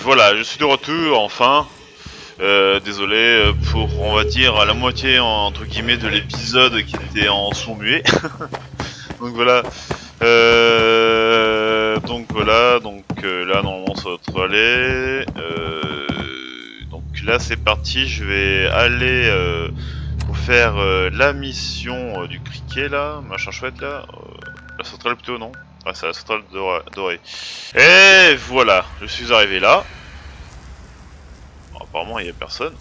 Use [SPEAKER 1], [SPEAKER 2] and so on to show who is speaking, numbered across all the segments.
[SPEAKER 1] voilà, je suis de retour enfin. Désolé pour, on va dire, la moitié entre guillemets de l'épisode qui était en son muet. Donc voilà. Là normalement ça devrait aller. Donc là c'est parti, je vais aller pour faire la mission du criquet là, machin chouette là. La centrale plutôt non? Ah c'est la centrale dorée. Et voilà, je suis arrivé là. Bon, apparemment il n'y a personne.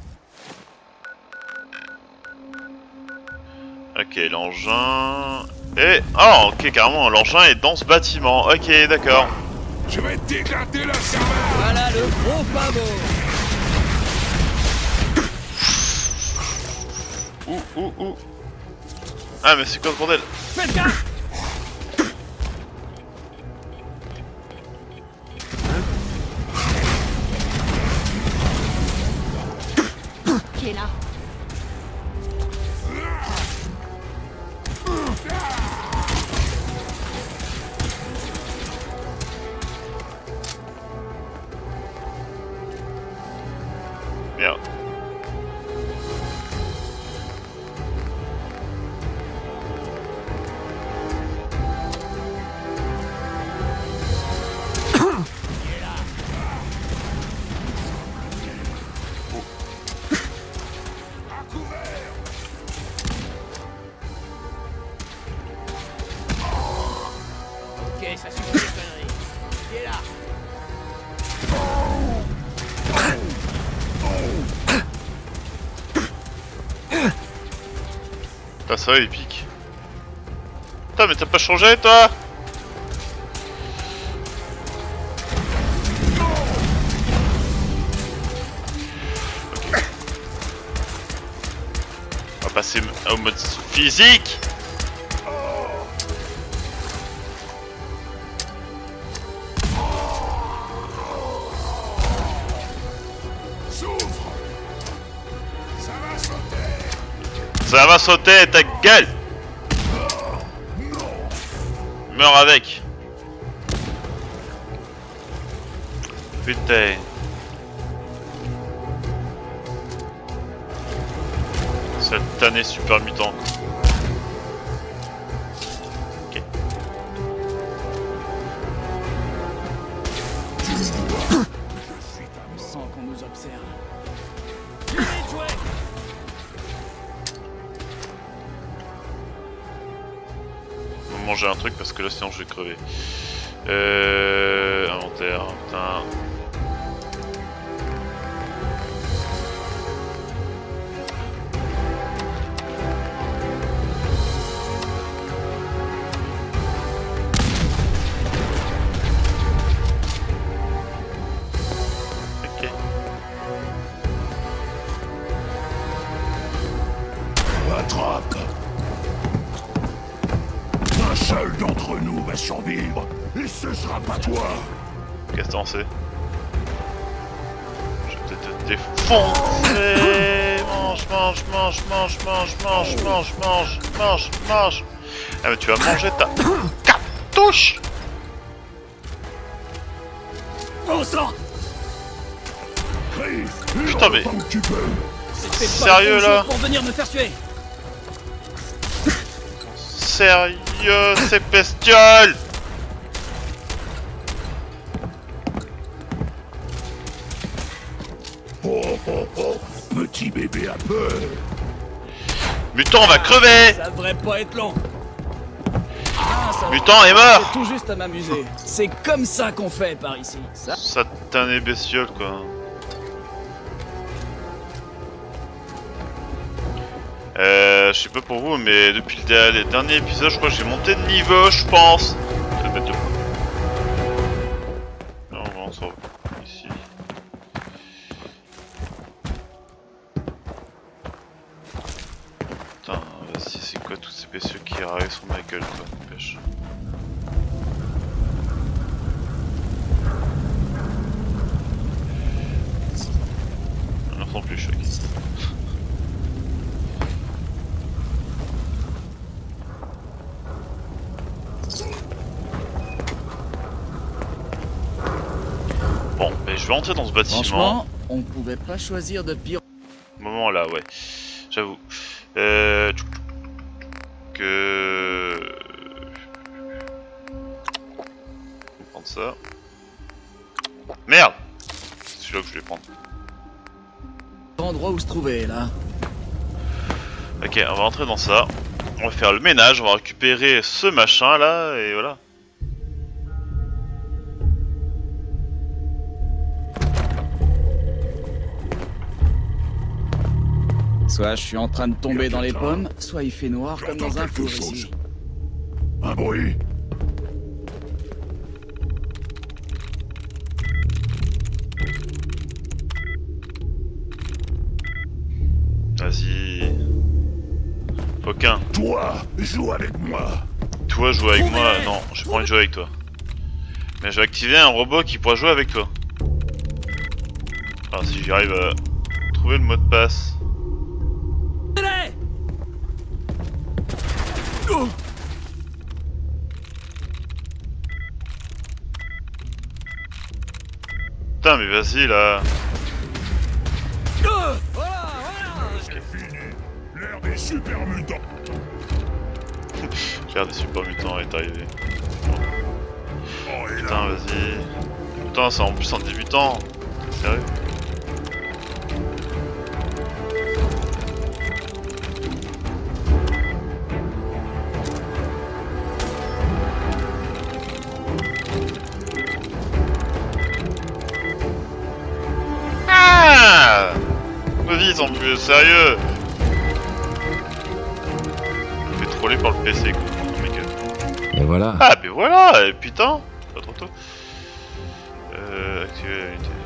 [SPEAKER 1] Ok, l'engin... Et... Oh, ok, carrément, l'engin est dans ce bâtiment. Ok, d'accord.
[SPEAKER 2] Je vais t'éclater la cervelle.
[SPEAKER 3] Voilà le gros pavot.
[SPEAKER 1] Ouh. Ah, mais c'est quoi ce bordel?
[SPEAKER 3] Faites gaffe.
[SPEAKER 4] Qui est là?
[SPEAKER 1] Merde.
[SPEAKER 3] Ok, ça suffit les conneries. Qui est là?
[SPEAKER 1] Putain, ça va, il pique. Putain, mais t'as pas changé, toi? Ok. On va passer au mode physique.
[SPEAKER 2] Souffre. Ça va sauter.
[SPEAKER 1] Ça va sauter, ta gueule! Meurs avec! Putain! Satané super mutant! Ok.
[SPEAKER 3] Sans qu'on nous observe.
[SPEAKER 1] On va manger un truc parce que là sinon je vais crever. Inventaire, putain. Ok.
[SPEAKER 2] Attrape. Un seul d'entre nous va survivre. Et ce sera pas toi.
[SPEAKER 1] Qu'est-ce que t'en sais? Je vais peut-être te défoncer! Mange! Ah mais tu vas manger ta cartouche!
[SPEAKER 3] Au sang.
[SPEAKER 2] Crie.
[SPEAKER 1] Putain, mais-
[SPEAKER 2] Tant que tu peux.
[SPEAKER 3] C'était pas
[SPEAKER 1] Sérieux,
[SPEAKER 3] le bon
[SPEAKER 1] là?
[SPEAKER 3] jour pour venir me faire tuer.
[SPEAKER 1] Sérieux, ces bestioles!
[SPEAKER 2] Petit bébé a peur.
[SPEAKER 1] Mutant va crever!
[SPEAKER 3] Ça devrait pas être long. Ah, ça va.
[SPEAKER 1] Mutant est
[SPEAKER 3] C'est
[SPEAKER 1] mort!
[SPEAKER 3] tout juste à m'amuser. C'est comme ça qu'on fait par ici. Ça.
[SPEAKER 1] Satané bestiole quoi. Je sais pas pour vous, mais depuis le dernier épisode, je crois que j'ai monté de niveau, je pense. Je vais mettre de... Non, on s'en va ici. Putain, vas-y, c'est quoi tous ces bestioles qui arrivent sur ma gueule, quoi, n'empêche. On n'entend plus, choc. je vais entrer dans ce bâtiment.
[SPEAKER 5] Franchement, on pouvait pas choisir de pire.
[SPEAKER 1] Moment là, ouais. J'avoue. Que... Je vais prendre ça. Merde! C'est celui-là que je vais prendre.
[SPEAKER 5] Endroit où se trouver là.
[SPEAKER 1] Ok, on va entrer dans ça. On va faire le ménage, on va récupérer ce machin là, et voilà.
[SPEAKER 5] Soit je suis en train de tomber dans les pommes, soit il fait noir comme dans un four ici.
[SPEAKER 2] Un bruit.
[SPEAKER 1] Vas-y. Aucun.
[SPEAKER 2] Toi, joue avec moi.
[SPEAKER 1] Toi, joue avec moi. Non, j'ai pas envie de jouer avec toi. Mais je vais activer un robot qui pourra jouer avec toi. Alors, si j'arrive à trouver le mot de passe. Putain, mais vas-y là.
[SPEAKER 2] C'est fini. L'ère des super mutants.
[SPEAKER 1] L'ère des super mutants est arrivé.
[SPEAKER 2] Oh, et
[SPEAKER 1] Putain,
[SPEAKER 2] là,
[SPEAKER 1] vas-y. Putain, c'est en plus un débutant. Sérieux. Ah! Vite en plus, sérieux. Je vais troller par le PC quoi. Oh my god.
[SPEAKER 6] Et voilà.
[SPEAKER 1] Ah, mais voilà, et putain, pas trop tôt. Activer la unité.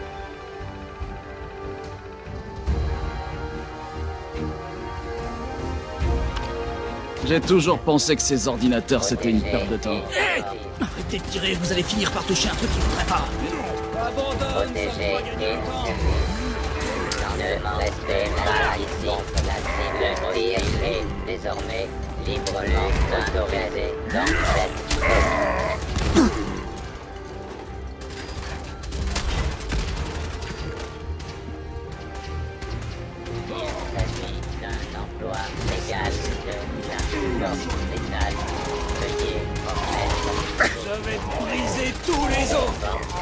[SPEAKER 5] J'ai toujours pensé que ces ordinateurs c'était une perte de temps.
[SPEAKER 3] Arrêtez de tirer, vous allez finir par toucher un truc qu'il faudrait pas. Abandonne, ça me fera gagner du temps.
[SPEAKER 7] Ne restez pas ici. La cible est désormais librement autorisée dans cette zone. Il s'agit d'un emploi légal de la force létale. Veuillez remettre
[SPEAKER 3] Je vais te briser tous les os.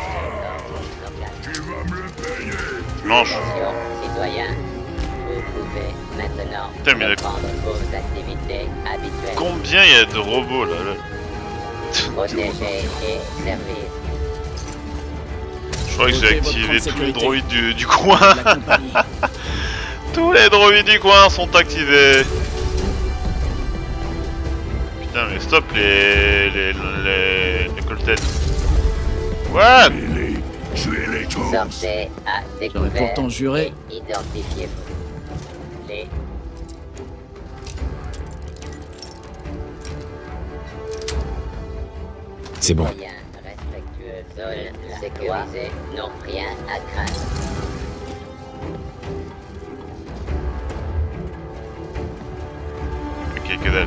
[SPEAKER 2] tu vas me le payer.
[SPEAKER 1] Mange.
[SPEAKER 7] Attention, citoyens. Vous pouvez maintenant
[SPEAKER 1] Putain, mais la-
[SPEAKER 7] reprendre vos activités habituelles.
[SPEAKER 1] Combien il y a de robots là?
[SPEAKER 7] Protéger et servir.
[SPEAKER 1] Je crois que j'ai
[SPEAKER 5] Ok, votre
[SPEAKER 1] activé
[SPEAKER 5] plan de
[SPEAKER 1] tous les
[SPEAKER 5] sécurité.
[SPEAKER 1] droïdes du coin.
[SPEAKER 5] La compagnie.
[SPEAKER 1] Tous les droïdes du coin sont activés. Putain, mais stop les coltènes. What?
[SPEAKER 2] Tuez-les. Tuez-les tous.
[SPEAKER 7] Sortez à
[SPEAKER 5] J'aurais
[SPEAKER 7] découvert
[SPEAKER 5] pourtant juré.
[SPEAKER 7] et identifiez-vous. Les
[SPEAKER 6] C'est bon.
[SPEAKER 7] citoyens respectueux, zone sécurisée, n'ont rien à craindre.
[SPEAKER 1] Ok, que dalle.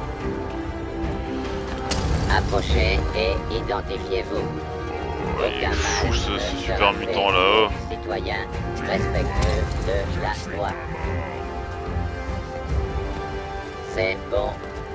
[SPEAKER 7] Approchez et identifiez-vous.
[SPEAKER 1] Ouais, il est
[SPEAKER 7] Aucun
[SPEAKER 1] fou
[SPEAKER 7] mal
[SPEAKER 1] ce
[SPEAKER 7] ne
[SPEAKER 1] super
[SPEAKER 7] sera
[SPEAKER 1] mutant
[SPEAKER 7] fait
[SPEAKER 1] là-haut.
[SPEAKER 7] aux citoyens respectueux de la loi. C'est bon.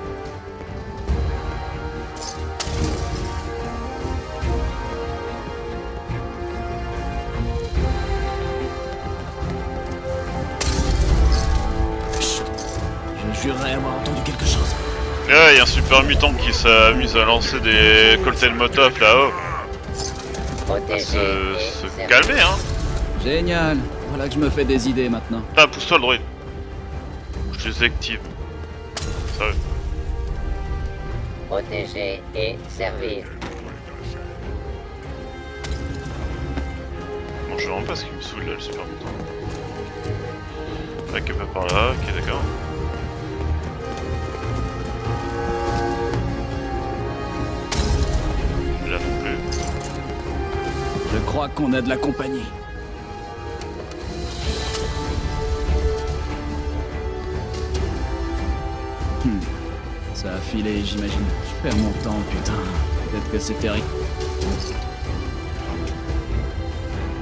[SPEAKER 5] Je jurerais avoir entendu quelque chose.
[SPEAKER 1] Et ouais, il y a un super mutant qui s'amuse à lancer des cocktails Molotov là-haut.
[SPEAKER 7] Protéger
[SPEAKER 1] Se
[SPEAKER 7] et servir.
[SPEAKER 1] calmer, hein.
[SPEAKER 5] Génial. Voilà que je me fais des idées maintenant.
[SPEAKER 1] Ah, pousse-toi le droïde. Je les active. Sérieux.
[SPEAKER 7] Protéger et servir.
[SPEAKER 1] Bon, je sais vraiment pas ce qui me saoule là, le super mutant. Ok, pas par là, ok, d'accord. Là non plus.
[SPEAKER 5] Je crois qu'on a de la compagnie. Ça a filé, j'imagine. Je perds mon temps, putain. Peut-être que c'est terrible.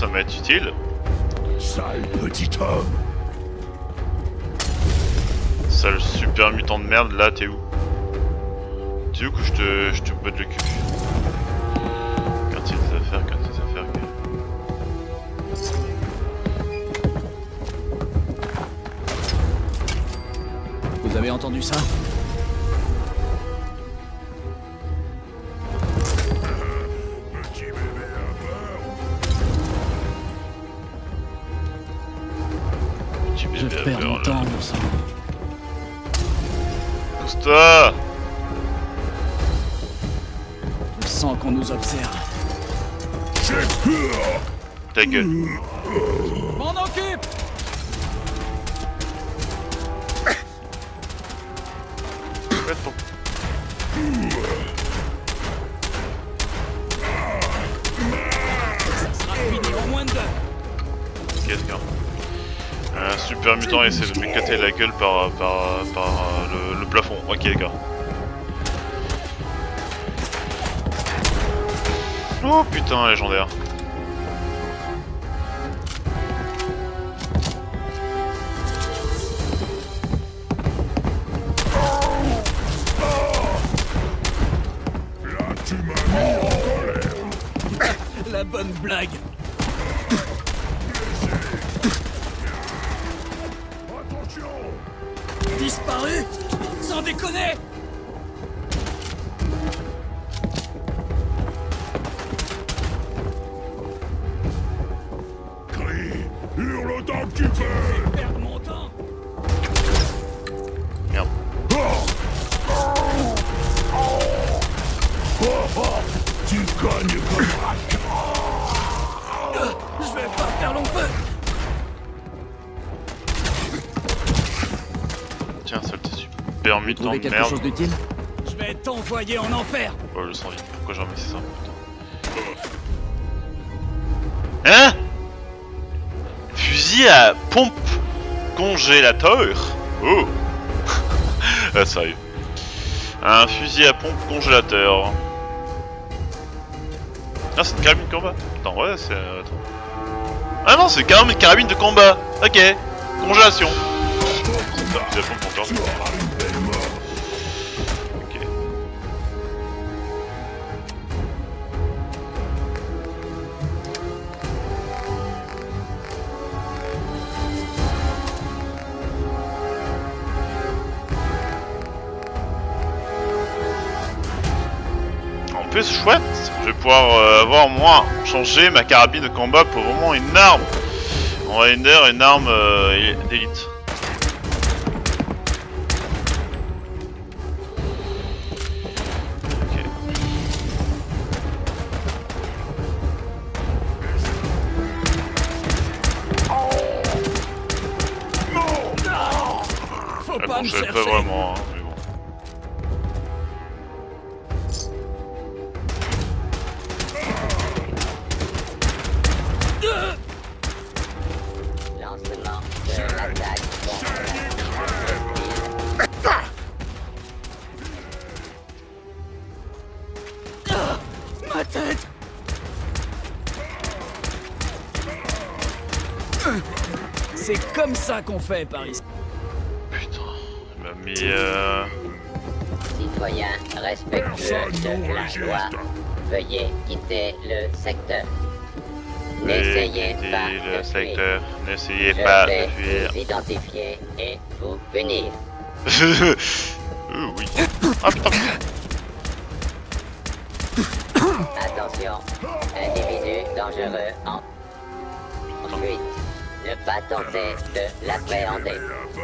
[SPEAKER 1] ça va être utile.
[SPEAKER 2] Sale petit homme.
[SPEAKER 1] Sale super mutant de merde, là t'es où? T'es où que je te botte le cul? Quartier des affaires, quartier des affaires.
[SPEAKER 5] Vous avez entendu ça?
[SPEAKER 2] Petit bébé à peur.
[SPEAKER 1] Petit
[SPEAKER 5] Je
[SPEAKER 1] bébé à
[SPEAKER 5] perds
[SPEAKER 1] peur,
[SPEAKER 5] mon
[SPEAKER 1] là.
[SPEAKER 5] temps, mon sang.
[SPEAKER 1] Pousse-toi!
[SPEAKER 5] Je sens qu'on nous observe.
[SPEAKER 2] J'ai peur.
[SPEAKER 1] Ta gueule.
[SPEAKER 5] M'en occupe!
[SPEAKER 1] Faites pour-
[SPEAKER 3] Ça sera fini en moins de 2.
[SPEAKER 1] Ok, d'accord. Un super mutant essaie de m'éclater la gueule par le plafond. Ok, d'accord. Oh putain, légendaire.
[SPEAKER 2] Là, tu m'as mis en colère.
[SPEAKER 3] La bonne blague.
[SPEAKER 2] Attention.
[SPEAKER 3] Disparu? Sans déconner?
[SPEAKER 2] Crie. Hurle autant que tu peux.
[SPEAKER 3] Perdre mon temps.
[SPEAKER 1] Merde.
[SPEAKER 2] Tu cognes comme un
[SPEAKER 3] Je vais pas faire long feu.
[SPEAKER 1] Tiens, saleté super
[SPEAKER 5] Vous
[SPEAKER 1] mutant
[SPEAKER 5] trouvez
[SPEAKER 1] de
[SPEAKER 5] quelque
[SPEAKER 1] merde.
[SPEAKER 5] chose d'utile?
[SPEAKER 3] Je vais t'envoyer en enfer.
[SPEAKER 1] Oh, le sang vide. Pourquoi j'ai remis ça? Putain. Hein? Fusil à pompe congélateur? Oh! Ah, sérieux. Un fusil à pompe congélateur. Ah, c'est une carabine de combat. Attends, ouais, c'est. Attends. Ah non, c'est carrément une carabine de combat. Ok. Congélation. C'est un fusil à pompe encore.
[SPEAKER 2] Tu auras une belle mort.
[SPEAKER 1] Ok. En plus, chouette, je vais pouvoir avoir au moins changé ma carabine de combat pour vraiment une arme. On va une arme d'élite. Ok.
[SPEAKER 3] Faut
[SPEAKER 1] Elle
[SPEAKER 3] pas me
[SPEAKER 1] congèle
[SPEAKER 3] chercher.
[SPEAKER 1] pas vraiment, hein, mais bon.
[SPEAKER 7] Lancement de l'attaque.
[SPEAKER 3] Ma tête. C'est comme ça qu'on fait par ici.
[SPEAKER 1] Putain, il m'a mis
[SPEAKER 7] Citoyens respectueux de la loi, veuillez quitter le secteur. N'essayez
[SPEAKER 1] quitter
[SPEAKER 7] pas
[SPEAKER 1] le
[SPEAKER 7] de fuir.
[SPEAKER 1] secteur. N'essayez
[SPEAKER 7] Je
[SPEAKER 1] pas de
[SPEAKER 7] vais
[SPEAKER 1] fuir.
[SPEAKER 7] vous identifier et vous punir.
[SPEAKER 1] Oui. Ah putain.
[SPEAKER 7] Attention, individu dangereux en fuite. Ne pas tenter de l'appréhender.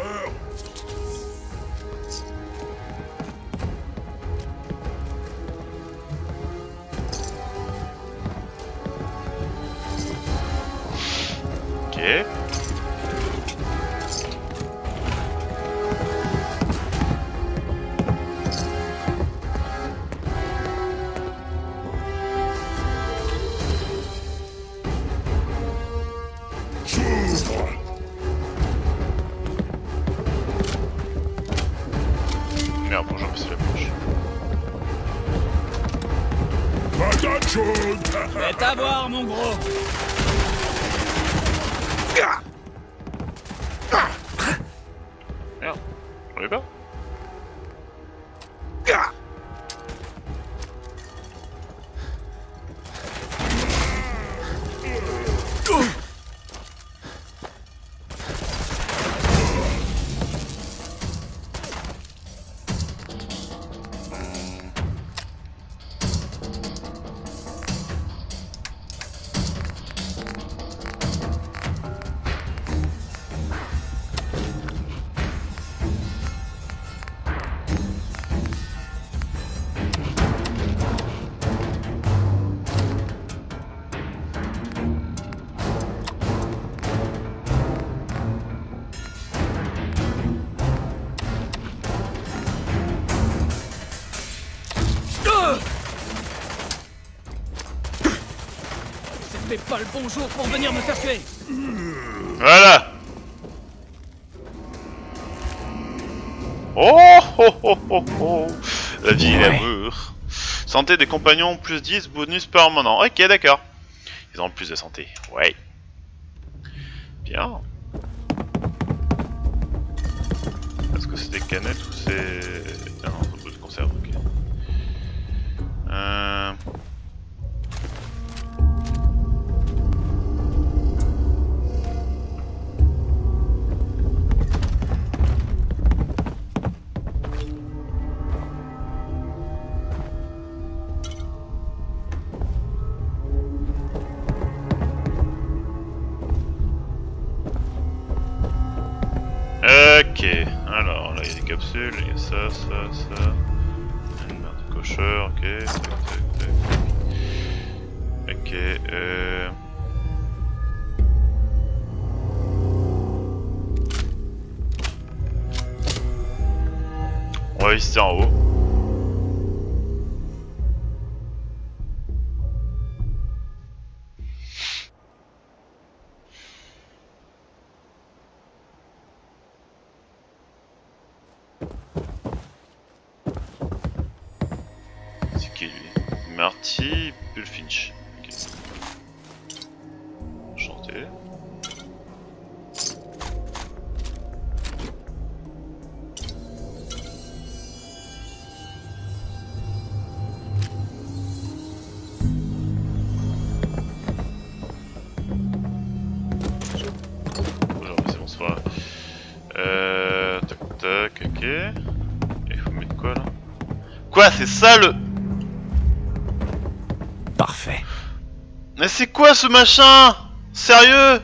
[SPEAKER 1] Ok.
[SPEAKER 2] S'ouvre.
[SPEAKER 1] Merde, bon, j'ai repassé la poche.
[SPEAKER 2] Patate chaude.
[SPEAKER 3] Faites avoir, mon gros.
[SPEAKER 1] Merde, on est pas.
[SPEAKER 3] C'est pas le bon jour pour venir me faire tuer.
[SPEAKER 1] Voilà. Oh oh oh oh oh. La vie et l'amour. Santé des compagnons, plus 10, bonus permanent. Ok, d'accord. Ils ont plus de santé. Ouais. Bien. Est-ce que c'est des canettes ou c'est... Ah non, c'est de conserve, ok. Ok, alors là il y a des capsules, il y a ça, une barre de cocheur, ok, tac, tac, tac. Ok, on va visiter en haut. C'est qui lui? Marty Bullfinch. Ok. Enchanté. C'est bon, c'est pas grave. Tac tac, ok. Et il faut mettre quoi là? Quoi, c'est ça le...
[SPEAKER 6] Parfait.
[SPEAKER 1] Mais c'est quoi ce machin? Sérieux?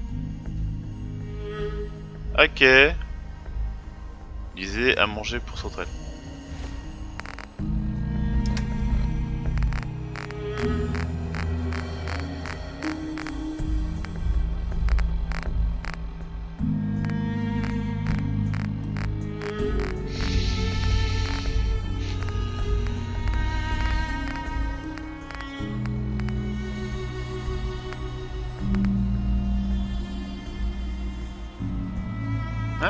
[SPEAKER 1] Ok. Lisez à manger pour s'entraîner. Hein?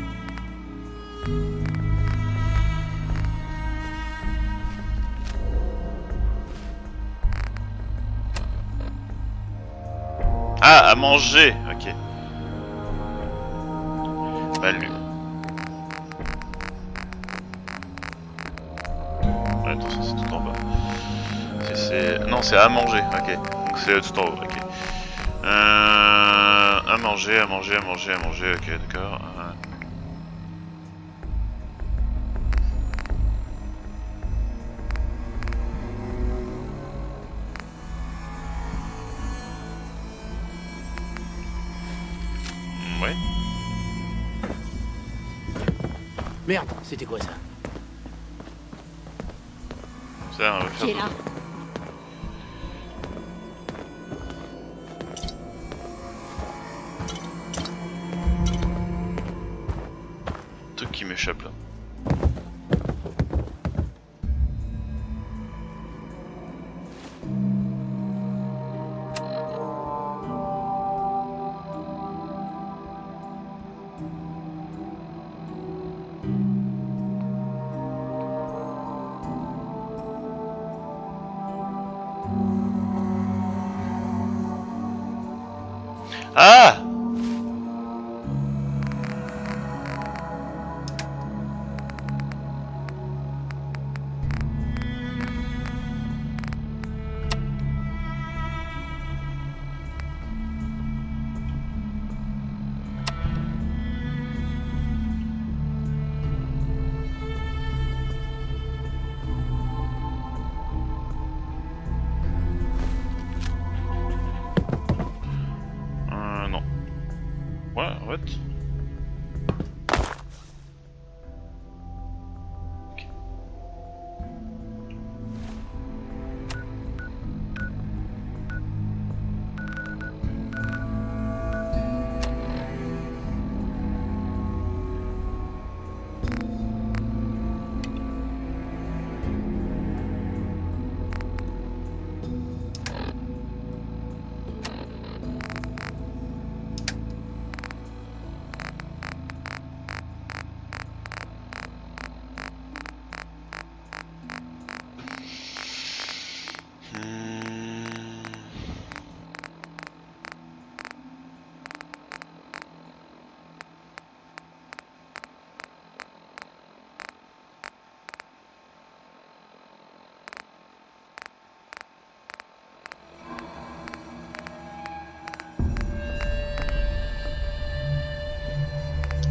[SPEAKER 1] Ah, à manger, ok. Mal lu. Ouais, attention, c'est tout en bas. Non, c'est à manger, ok. Donc c'est tout en haut, ok. À manger, ok, d'accord. Ouais.
[SPEAKER 3] Merde, c'était quoi ça?
[SPEAKER 1] Ça, on va faire
[SPEAKER 4] Qui est là?
[SPEAKER 1] un truc qui m'échappe là. Ah!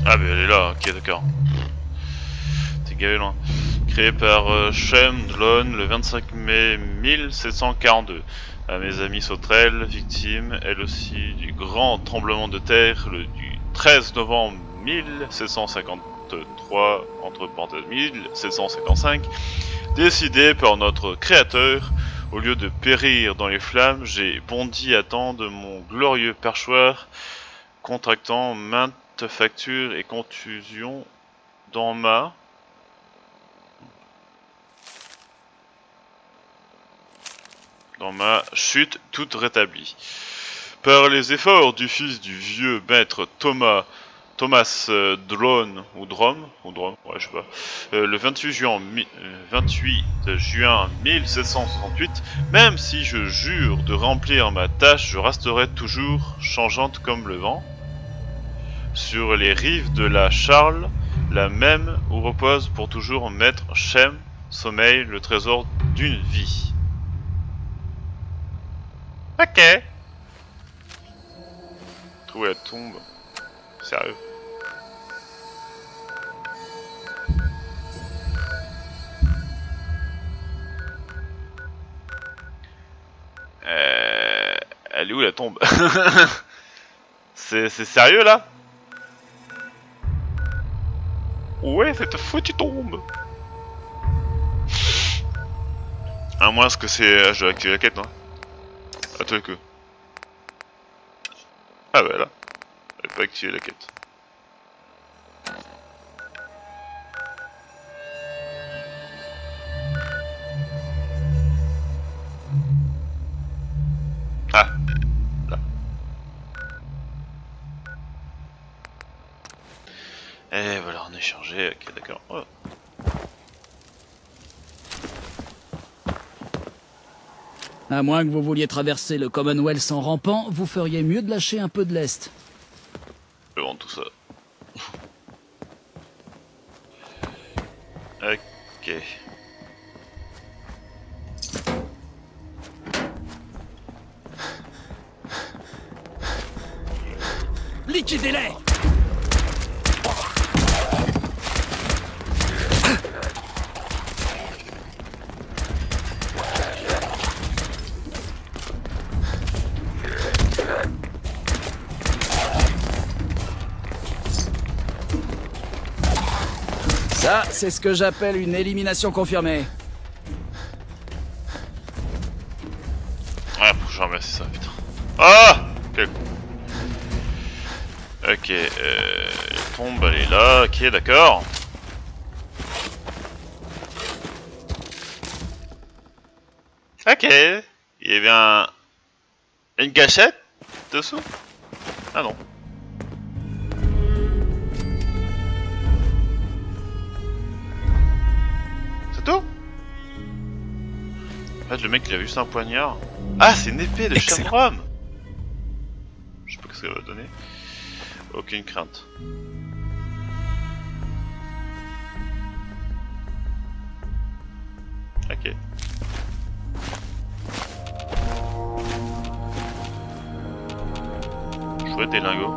[SPEAKER 1] Ah mais elle est là, ok d'accord. T'es gavé loin. Créé par Shem Dlon le 25 mai 1742. À mes amis sauterelles, victimes, elle aussi, du grand tremblement de terre du 13 novembre 1753, entre parenthèses 1755, décidé par notre créateur. Au lieu de périr dans les flammes, j'ai bondi à temps de mon glorieux perchoir, contractant maintes fractures et contusions dans ma chute toute rétablie. Par les efforts du fils du vieux maître Thomas Dlon, ouais, je sais pas, le 28 juin 1768, même si je jure de remplir ma tâche, je resterai toujours changeante comme le vent, sur les rives de la Charle, la même où repose pour toujours maître Shem, sommeil, le trésor d'une vie. Ok. Trouver la tombe. Sérieux. Elle est où la tombe? C'est sérieux là? Ouais, cette foutue tombe. À moins que c'est... je dois activer la quête, hein. Attends que... Ah bah là. J'avais pas activé la quête. Ah. Là. Et voilà, on est chargé. Ok, d'accord. Oh.
[SPEAKER 3] À moins que vous vouliez traverser le Commonwealth en rampant, vous feriez mieux de lâcher un peu de lest.
[SPEAKER 1] Je vends tout ça. Ok.
[SPEAKER 3] Liquidez-les! Ça, c'est ce que j'appelle une élimination confirmée.
[SPEAKER 1] Ouais, faut que je ramasse ça, putain. Ah! Quel con. Ok, la tombe, elle est là, ok, d'accord. Ok, il y avait une gâchette dessous? Ah non. C'est tout? En fait, le mec il a juste un poignard. Ah, c'est une épée de Shamrom! Je sais pas ce qu'elle va donner. Aucune crainte. Ok. Chouette des lingots.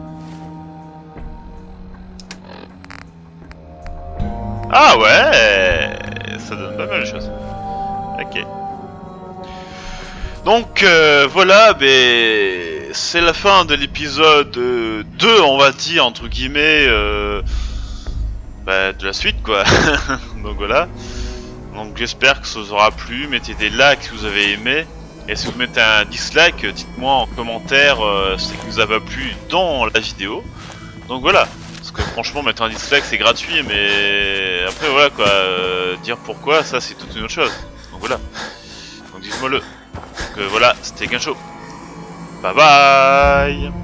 [SPEAKER 1] Ah ouais! Ça donne pas mal de choses. Ok. Donc voilà, c'est la fin de l'épisode 2, on va dire, entre guillemets, de la suite, quoi. Donc voilà. Donc j'espère que ça vous aura plu, mettez des likes si vous avez aimé. Et si vous mettez un dislike, dites-moi en commentaire ce qui vous a pas plu dans la vidéo. Donc voilà. Parce que franchement, mettre un dislike c'est gratuit, mais après voilà quoi, dire pourquoi, ça c'est toute une autre chose. Donc voilà. Donc dites-moi le. Donc voilà, c'était Gansho. Bye bye.